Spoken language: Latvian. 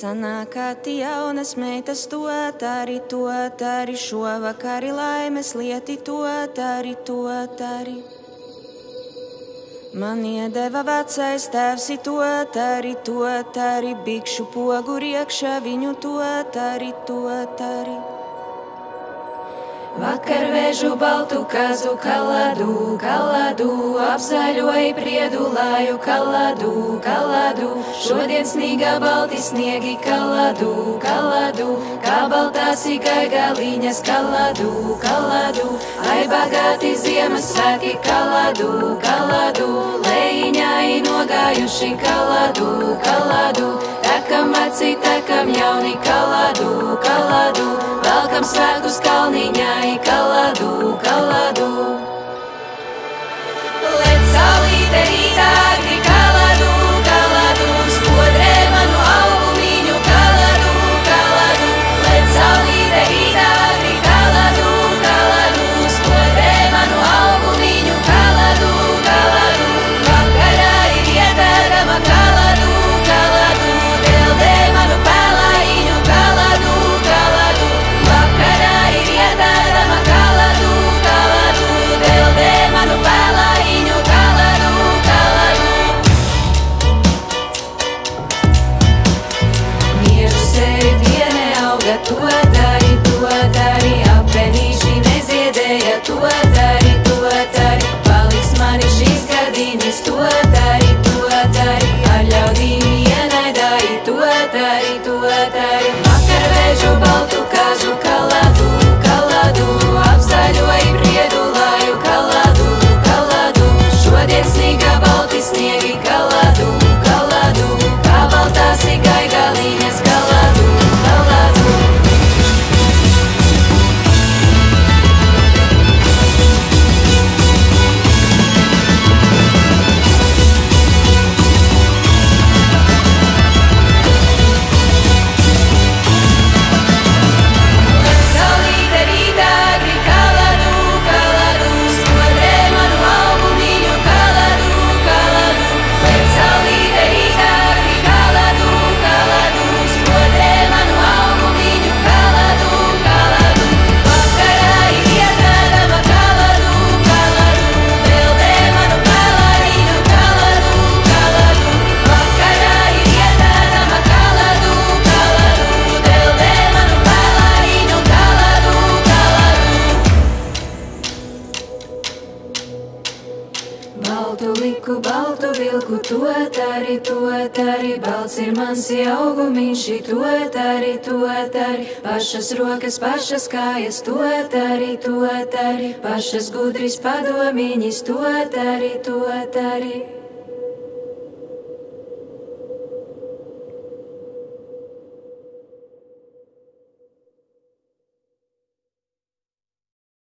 Sanākāti jaunas meitas to tari, šovakari laimes lieti to tari. Man iedeva vecais tēvs to tari, bikšu pogu riekšā viņu to tari. Vakar vēžu baltu kazu kaladu, apzaļoja priedu lāju kaladu, šodien snīgā balti sniegi kaladu, kā baltās ikai galiņas kaladu, ai bagāti Ziemassvētki kaladu, lejiņai nogājuši kaladu, takam veci, takam jauni kaladu, velkam svētkus kalniņai kaladu. Let saulīte rītā agri kaladu, spodrē manu augumiņu kaladu, let saulīte rītā agri kaladu, spodrē manu augumiņu kaladu, vakarā ir ietērama kaladu, deldē manu pēlājiņu kaladu, vakarā ir ietērama kaladu, deldē manu pēlājiņu kaladu. Miežu sevi diene auga, to dari, apenīši neziedēja, to dari, paliks mani šīs gardīņas, to dari, ar ļaudīm ienaidāji, to dari, vakar vēžu baltu kazu kaladu, apzaļoja priedu lāju kaladu, šodien snīgā balti sniegi kaladu, kā baltās ikai galiņas kaladu. Baltu vilku, to dari, balts ir mans augumiņš, to dari, pašas rokas, pašas kājas, to dari, pašas gudris padomiņas, to dari.